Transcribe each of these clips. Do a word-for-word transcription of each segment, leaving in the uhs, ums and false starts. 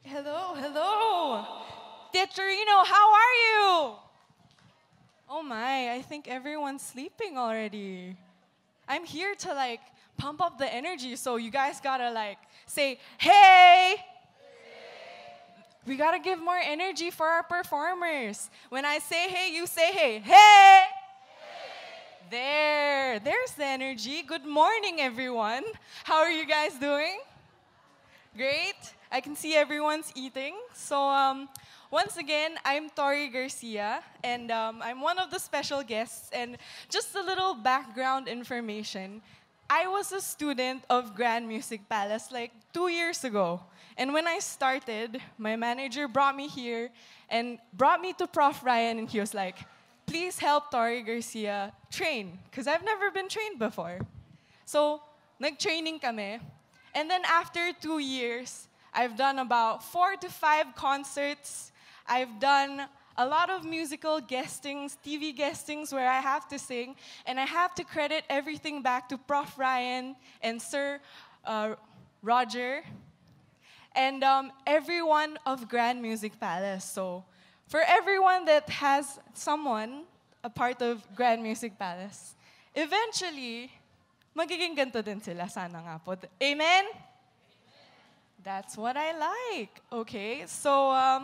Hello, hello. Teacherino, how are you? Oh my, I think everyone's sleeping already. I'm here to like pump up the energy, so you guys gotta like say, hey! We gotta give more energy for our performers. When I say hey, you say hey. Hey! There, there's the energy. Good morning, everyone. How are you guys doing? Great. I can see everyone's eating. So, um, once again, I'm Tori Garcia, and um, I'm one of the special guests. And just a little background information. I was a student of Grand Music Palace like two years ago. And when I started, my manager brought me here and brought me to Prof Ryan, and he was like, please help Tori Garcia train, because I've never been trained before. So, nag-training kami. And then after two years, I've done about four to five concerts. I've done a lot of musical guestings, T V guestings where I have to sing, and I have to credit everything back to Prof Ryan and Sir uh, Roger, and um, everyone of Grand Music Palace. So for everyone that has someone a part of Grand Music Palace, eventually, magiging ganito din sila, sana nga po. Amen? That's what I like. Okay, so um,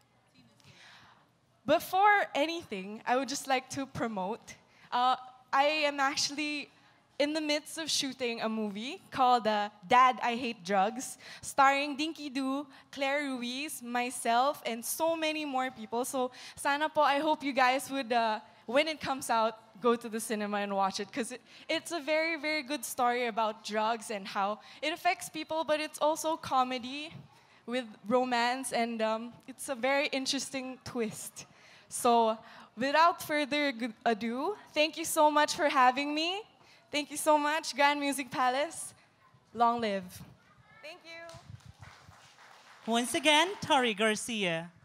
before anything, I would just like to promote. Uh, I am actually in the midst of shooting a movie called uh, Dad, I Hate Drugs, starring Dinky Doo, Claire Ruiz, myself, and so many more people. So sana po, I hope you guys would, uh, when it comes out, go to the cinema and watch it, because it, it's a very, very good story about drugs and how it affects people, but it's also comedy with romance, and um, it's a very interesting twist. So without further ado, thank you so much for having me. Thank you so much, Grand Music Palace. Long live. Thank you. Once again, Tori Garcia.